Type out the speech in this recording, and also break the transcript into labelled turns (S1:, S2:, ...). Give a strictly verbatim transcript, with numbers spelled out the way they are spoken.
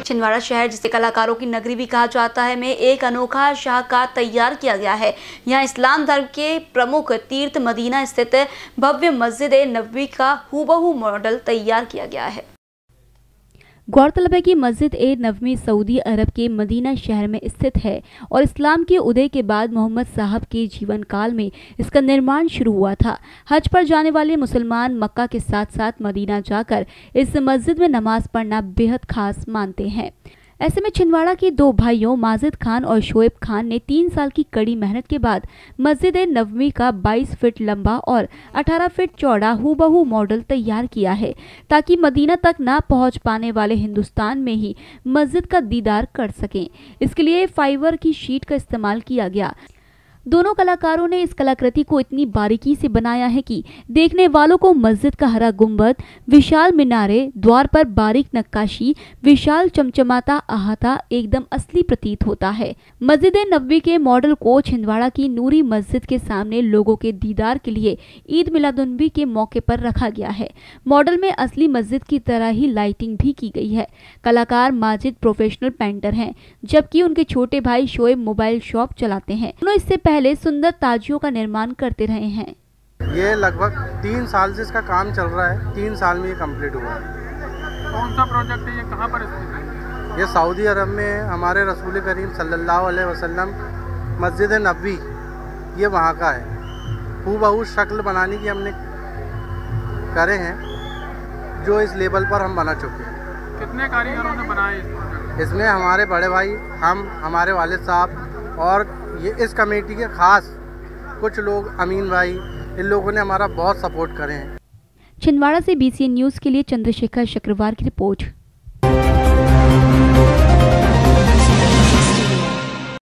S1: छिंदवाड़ा शहर, जिसे कलाकारों की नगरी भी कहा जाता है, में एक अनोखा शाहकार तैयार किया गया है। यहाँ इस्लाम धर्म के प्रमुख तीर्थ मदीना स्थित भव्य मस्जिद ए नबवी का हूबहू मॉडल तैयार किया गया है। गौरतलब है कि मस्जिद ए नबवी सऊदी अरब के मदीना शहर में स्थित है और इस्लाम के उदय के बाद मोहम्मद साहब के जीवन काल में इसका निर्माण शुरू हुआ था। हज पर जाने वाले मुसलमान मक्का के साथ साथ मदीना जाकर इस मस्जिद में नमाज पढ़ना बेहद खास मानते हैं। ऐसे में छिंदवाड़ा के दो भाइयों माजिद खान और शोएब खान ने तीन साल की कड़ी मेहनत के बाद मस्जिद ए नबवी का बाईस फीट लंबा और अठारह फीट चौड़ा हूबहू मॉडल तैयार किया है, ताकि मदीना तक ना पहुंच पाने वाले हिंदुस्तान में ही मस्जिद का दीदार कर सकें। इसके लिए फाइबर की शीट का इस्तेमाल किया गया। दोनों कलाकारों ने इस कलाकृति को इतनी बारीकी से बनाया है कि देखने वालों को मस्जिद का हरा गुंबद, विशाल मीनारे, द्वार पर बारीक नक्काशी, विशाल चमचमाता अहाता एकदम असली प्रतीत होता है। मस्जिद नबवी के मॉडल को छिंदवाड़ा की नूरी मस्जिद के सामने लोगों के दीदार के लिए ईद मिलादुन्नबी के मौके पर रखा गया है। मॉडल में असली मस्जिद की तरह ही लाइटिंग भी की गई है। कलाकार माजिद प्रोफेशनल पेंटर हैं, जबकि उनके छोटे भाई शोएब मोबाइल शॉप चलाते हैं। दोनों इससे पहले सुंदर ताजियों का निर्माण करते रहे हैं।
S2: ये लगभग तीन साल से इसका काम चल रहा है। तीन साल में ये कंप्लीट हुआ है।
S3: कौन सा प्रोजेक्ट है ये, कहाँ पर स्थित है?
S2: ये सऊदी अरब में हमारे रसूल करीम सल्लल्लाहु अलैहि वसल्लम मस्जिद नबवी, ये वहाँ का है। हूबहू शक्ल बनाने की हमने करे हैं, जो इस लेवल पर हम बना चुके हैं।
S3: कितने कारीगरों ने बनाए इस प्रोजेक्ट?
S2: इसमें हमारे बड़े भाई, हम, हमारे वालिद साहब और ये इस कमेटी के खास कुछ लोग, अमीन भाई, इन लोगों ने हमारा बहुत सपोर्ट करे हैं।
S1: छिंदवाड़ा से बी सी एन न्यूज़ के लिए चंद्रशेखर शुक्रवार की रिपोर्ट।